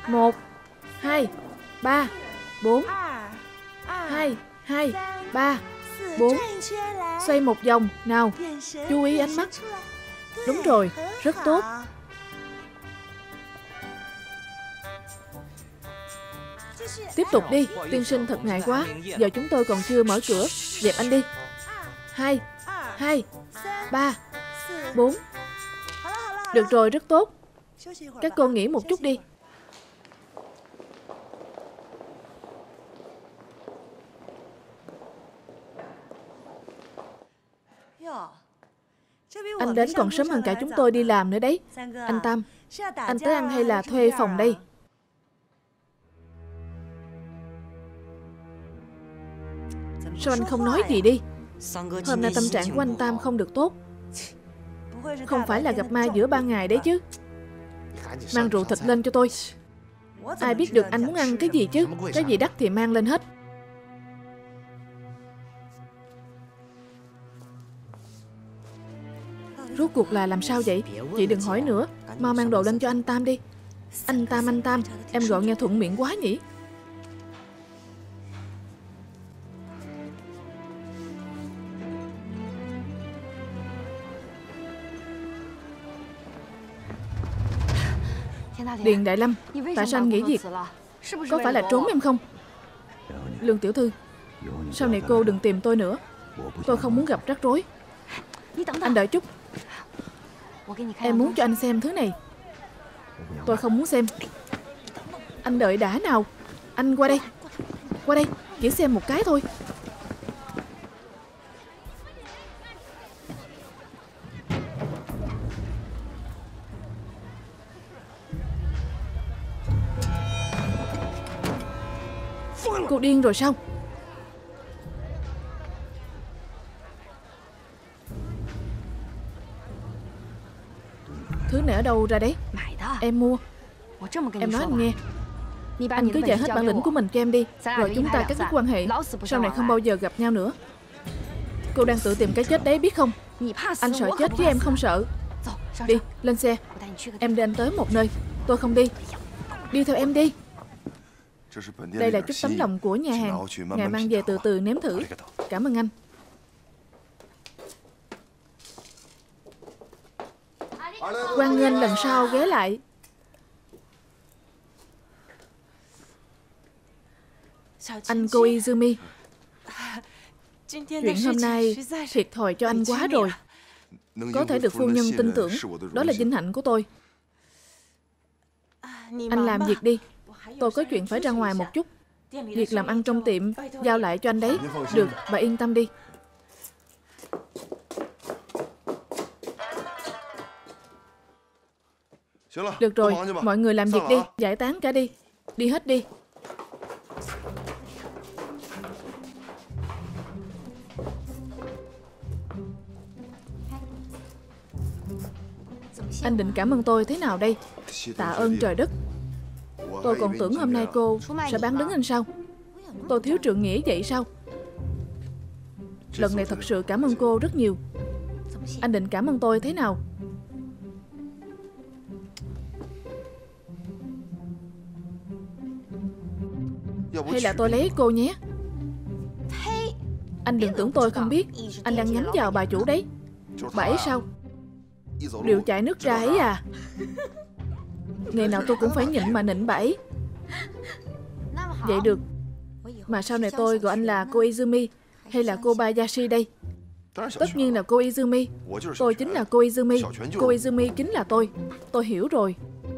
1, 2, 3, 4. 2, 2, 3, 4. Xoay một vòng. Nào, chú ý ánh mắt. Đúng rồi, rất tốt. Tiếp tục đi, tiên sinh thật ngại quá. Giờ chúng tôi còn chưa mở cửa. Dẹp anh đi. 2, 2, 3, 4. Được rồi, rất tốt. Các cô nghỉ một chút đi. Anh đến còn sớm hơn cả chúng tôi đi làm nữa đấy. Anh Tam, anh tới ăn hay là thuê phòng đây? Sao anh không nói gì đi? Hôm nay tâm trạng của anh Tam không được tốt. Không phải là gặp ma giữa ban ngày đấy chứ. Mang rượu thịt lên cho tôi. Ai biết được anh muốn ăn cái gì chứ. Cái gì đắt thì mang lên hết. Rốt cuộc là làm sao vậy? Chị đừng hỏi nữa. Mau mang đồ lên cho anh Tam đi. Anh Tam, em gọi nghe thuận miệng quá nhỉ? Điền Đại Lâm, tại sao anh nghỉ việc? Có phải là trốn em không? Lương tiểu thư, sau này cô đừng tìm tôi nữa. Tôi không muốn gặp rắc rối. Anh đợi chút. Em muốn cho anh xem thứ này. Tôi không muốn xem. Anh đợi đã nào. Anh qua đây. Qua đây, chỉ xem một cái thôi. Cô điên rồi sao? Thứ này ở đâu ra đấy? Em mua. Em nói anh nghe. Anh cứ dạy hết bản lĩnh của mình cho em đi. Rồi chúng ta cắt đứt quan hệ. Sau này không bao giờ gặp nhau nữa. Cô đang tự tìm cái chết đấy biết không? Anh sợ chết chứ em không sợ. Đi, lên xe. Em đưa anh tới một nơi. Tôi không đi. Đi theo em đi. Đây là chút tấm lòng của nhà hàng. Ngài mang về từ từ nếm thử. Cảm ơn anh. Hoan nghênh lần sau ghé lại. Anh cô Izumi, chuyện hôm nay thiệt thòi cho anh quá rồi. Có thể được phu nhân tin tưởng, đó là vinh hạnh của tôi. Anh làm việc đi. Tôi có chuyện phải ra ngoài một chút. Việc làm ăn trong tiệm giao lại cho anh đấy. Được, bà yên tâm đi. Được rồi, mọi người làm việc đi. Giải tán cả đi. Đi hết đi. Anh định cảm ơn tôi thế nào đây? Tạ ơn trời đất. Tôi còn tưởng hôm nay cô sẽ bán đứng anh sao? Tôi thiếu trượng nghĩa vậy sao? Lần này thật sự cảm ơn cô rất nhiều. Anh định cảm ơn tôi thế nào? Hay là tôi lấy cô nhé? Anh đừng tưởng tôi không biết. Anh đang nhắm vào bà chủ đấy. Bà ấy sao? Điệu chảy nước ra ấy à? Ngày nào tôi cũng phải nhịn mà nịnh bà ấy. Vậy được. Mà sau này tôi gọi anh là cô Izumi hay là cô Bayashi đây? Tất nhiên là cô Izumi. Tôi chính là cô Izumi. Cô Izumi chính là tôi. Tôi hiểu rồi.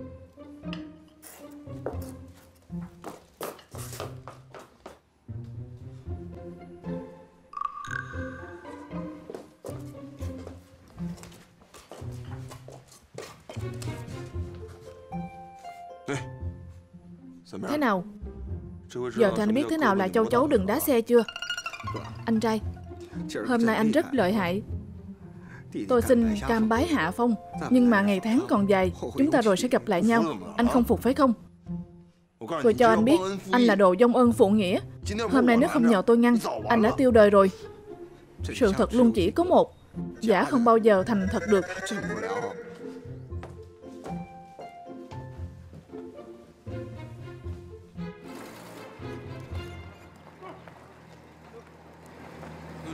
Thế nào? Giờ thì anh biết thế nào là châu chấu đừng đá xe chưa? Anh trai, hôm nay anh rất lợi hại. Tôi xin cam bái hạ phong. Nhưng mà ngày tháng còn dài. Chúng ta rồi sẽ gặp lại nhau. Anh không phục phải không? Tôi cho anh biết, anh là đồ vong ơn phụ nghĩa. Hôm nay nếu không nhờ tôi ngăn, anh đã tiêu đời rồi. Sự thật luôn chỉ có một. Giả không bao giờ thành thật được.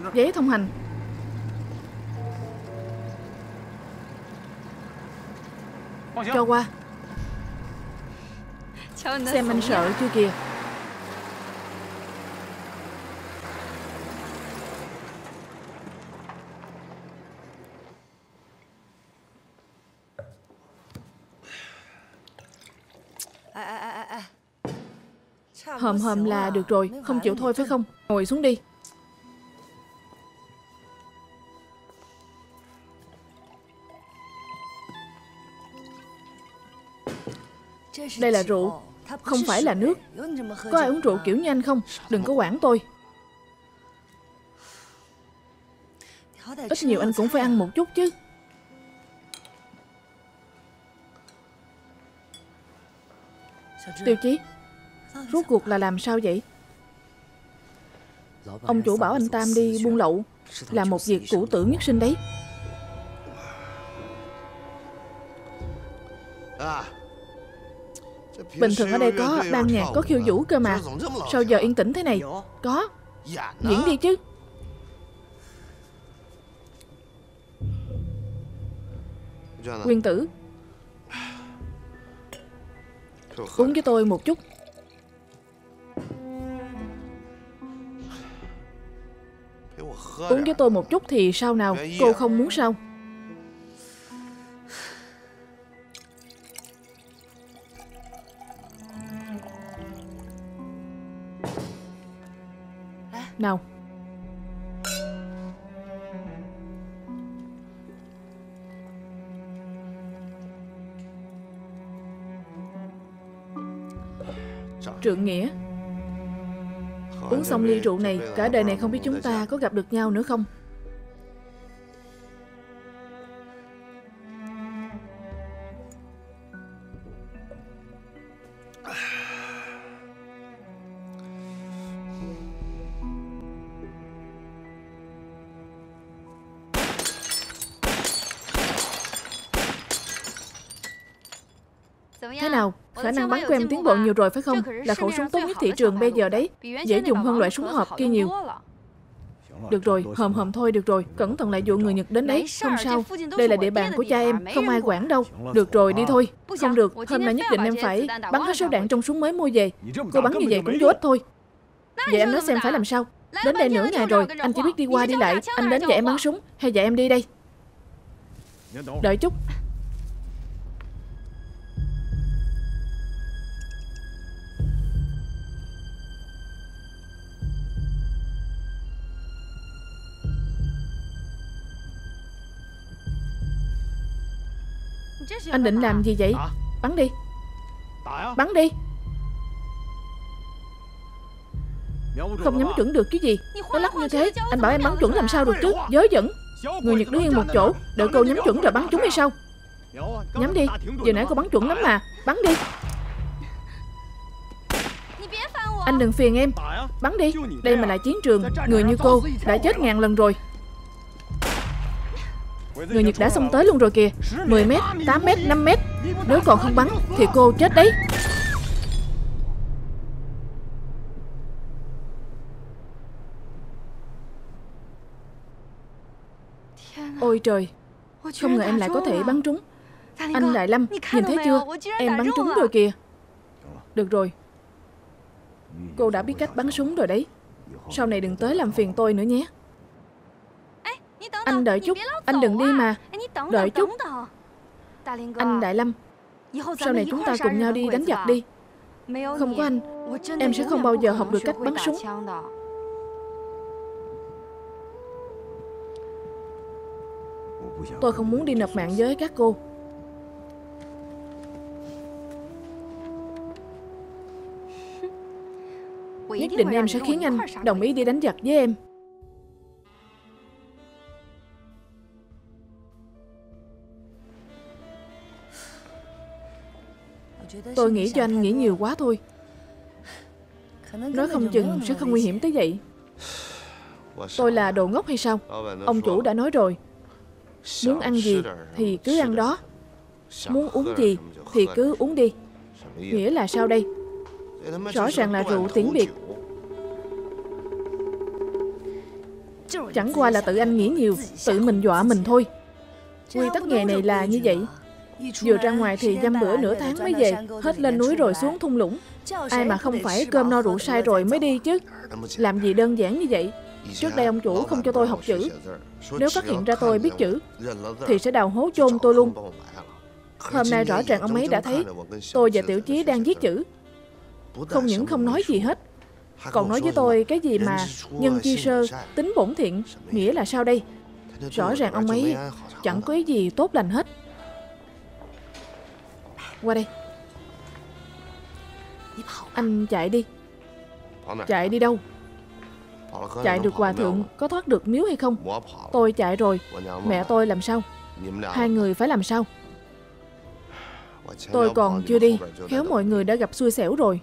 Giấy thông hành. Cho qua. Xem anh sợ chưa kìa. Hòm hòm là được rồi, không chịu thôi phải không? Ngồi xuống đi. Đây là rượu, không phải là nước. Có ai uống rượu kiểu như anh không? Đừng có quản tôi. Ít nhiều anh cũng phải ăn một chút chứ. Tiêu Chí, rốt cuộc là làm sao vậy? Ông chủ bảo anh Tam đi buôn lậu là một việc cũ tử nhất sinh đấy. Bình thường ở đây có ban nhạc, có khiêu vũ cơ mà. Sao giờ yên tĩnh thế này? Có. Diễn đi chứ. Nguyên Tử, uống với tôi một chút. Uống với tôi một chút thì sao nào? Cô không muốn sao? Nào. Trượng nghĩa, uống xong ly rượu này, cả đời này không biết chúng ta có gặp được nhau nữa không? Thế nào? Khả năng bắn của em tiến bộ nhiều rồi phải không? Là khẩu súng tốt nhất thị trường bây giờ đấy. Dễ dùng hơn loại súng hộp kia nhiều. Được rồi, hòm hòm thôi được rồi. Cẩn thận lại dụ người Nhật đến đấy. Không sao, đây là địa bàn của cha em, không ai quản đâu. Được rồi, đi thôi. Không được, hôm nay nhất định em phải bắn hết số đạn trong súng mới mua về. Cô bắn như vậy cũng vô ích thôi. Vậy em nói xem phải làm sao? Đến đây nửa ngày rồi, anh chỉ biết đi qua đi lại. Anh đến dạy em bắn súng, hay dạy em đi đây? Đợi chút. Anh định làm gì vậy? Bắn đi. Bắn đi. Không nhắm chuẩn được chứ gì. Nó lắc như thế, anh bảo em bắn chuẩn làm sao được chứ? Dớ dẫn. Người Nhật đứng yên một chỗ, đợi cô nhắm chuẩn rồi bắn chúng hay sao? Nhắm đi, vừa nãy cô bắn chuẩn lắm mà. Bắn đi. Anh đừng phiền em. Bắn đi, đây mà là chiến trường. Người như cô đã chết ngàn lần rồi. Người Nhật đã xông tới luôn rồi kìa. 10 mét, 8 mét, 5 mét. Nếu còn không bắn thì cô chết đấy. Ôi trời, không ngờ em lại có thể bắn trúng. Anh Đại Lâm, nhìn thấy chưa? Em bắn trúng rồi kìa. Được rồi, cô đã biết cách bắn súng rồi đấy. Sau này đừng tới làm phiền tôi nữa nhé. Anh đợi chút, anh đừng đi mà. Đợi chút. Anh Đại Lâm, sau này chúng ta cùng nhau đi đánh giặc đi. Không có anh, em sẽ không bao giờ học được cách bắn súng. Tôi không muốn đi nộp mạng với các cô. Nhất định em sẽ khiến anh đồng ý đi đánh giặc với em. Tôi nghĩ cho anh nghĩ nhiều quá thôi. Nói không chừng sẽ không nguy hiểm tới vậy. Tôi là đồ ngốc hay sao? Ông chủ đã nói rồi, muốn ăn gì thì cứ ăn đó, muốn uống gì thì cứ uống đi. Nghĩa là sao đây? Rõ ràng là rượu tiễn biệt. Chẳng qua là tự anh nghĩ nhiều, tự mình dọa mình thôi. Quy tắc nghề này là như vậy. Vừa ra ngoài thì dăm bữa nửa tháng mới về, hết lên núi rồi xuống thung lũng. Ai mà không phải cơm no rượu say rồi mới đi chứ. Làm gì đơn giản như vậy. Trước đây ông chủ không cho tôi học chữ. Nếu phát hiện ra tôi biết chữ thì sẽ đào hố chôn tôi luôn. Hôm nay rõ ràng ông ấy đã thấy tôi và Tiểu Chí đang viết chữ. Không những không nói gì hết, còn nói với tôi cái gì mà nhân chi sơ, tính bổn thiện. Nghĩa là sao đây? Rõ ràng ông ấy chẳng có ý gì tốt lành hết. Qua đây. Anh chạy đi. Chạy đi đâu? Chạy được hòa thượng có thoát được miếu hay không? Tôi chạy rồi, mẹ tôi làm sao? Hai người phải làm sao? Tôi còn chưa đi, khéo mọi người đã gặp xui xẻo rồi.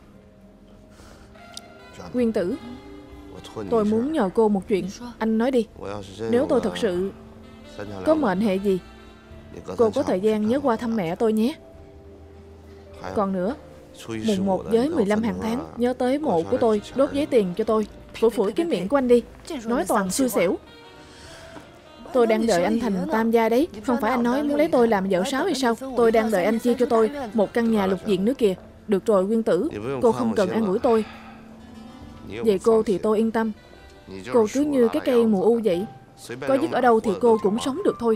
Nguyên Tử, tôi muốn nhờ cô một chuyện. Anh nói đi. Nếu tôi thật sự có mệnh hệ gì, cô có thời gian nhớ qua thăm mẹ tôi nhé. Còn nữa, mùng 1 với 15 hàng tháng nhớ tới mộ của tôi, đốt giấy tiền cho tôi. Phủi phủi cái miệng của anh đi, nói toàn xui xẻo. Tôi đang đợi anh thành tam gia đấy. Không phải anh nói muốn lấy tôi làm vợ sáu hay sao? Tôi đang đợi anh chia cho tôi một căn nhà lục diện nữa kìa. Được rồi Nguyên Tử, cô không cần an ủi tôi. Về cô thì tôi yên tâm. Cô cứ như cái cây mùa u vậy, có dứt ở đâu thì cô cũng sống được thôi.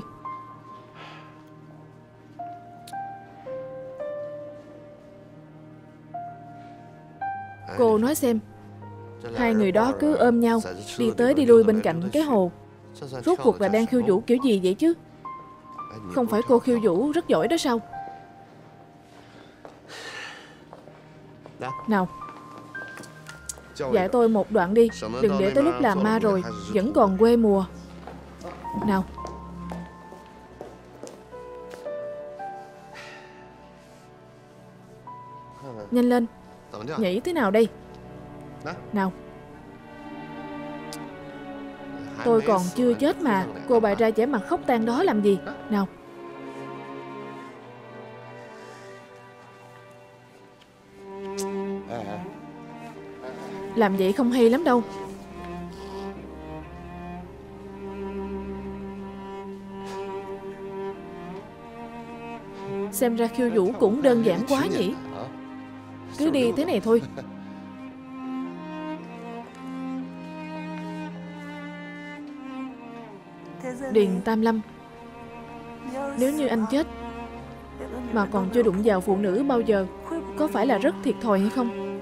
Cô nói xem, hai người đó cứ ôm nhau đi tới đi lui bên cạnh cái hồ, rốt cuộc là đang khiêu vũ kiểu gì vậy chứ? Không phải cô khiêu vũ rất giỏi đó sao? Nào, dạy tôi một đoạn đi. Đừng để tới lúc làm ma rồi vẫn còn quê mùa. Nào. Nhanh lên. Nhảy thế nào đây? Nào. Tôi còn chưa chết mà. Cô bày ra vẻ mặt khóc than đó làm gì? Nào. Làm vậy không hay lắm đâu. Xem ra khiêu vũ cũng đơn giản quá nhỉ. Cứ đi thế này thôi. Điền Tam Lâm, nếu như anh chết mà còn chưa đụng vào phụ nữ bao giờ, có phải là rất thiệt thòi hay không?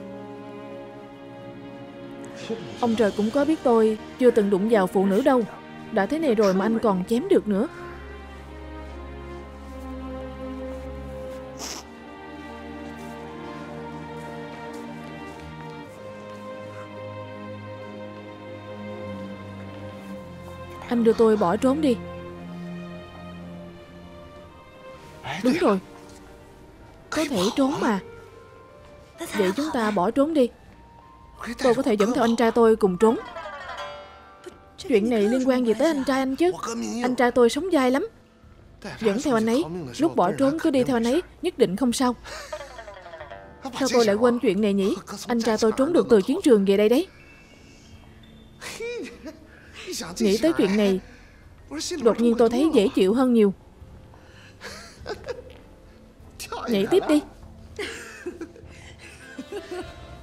Ông trời cũng có biết tôi chưa từng đụng vào phụ nữ đâu. Đã thế này rồi mà anh còn chém được nữa. Anh đưa tôi bỏ trốn đi. Đúng rồi, có thể trốn mà. Vậy chúng ta bỏ trốn đi. Tôi có thể dẫn theo anh trai tôi cùng trốn. Chuyện này liên quan gì tới anh trai anh chứ? Anh trai tôi sống dai lắm. Dẫn theo anh ấy, lúc bỏ trốn cứ đi theo anh ấy, nhất định không sao. Sao tôi lại quên chuyện này nhỉ? Anh trai tôi trốn được từ chiến trường về đây đấy. Nghĩ tới chuyện này, đột nhiên tôi thấy dễ chịu hơn nhiều. Nhảy tiếp đi.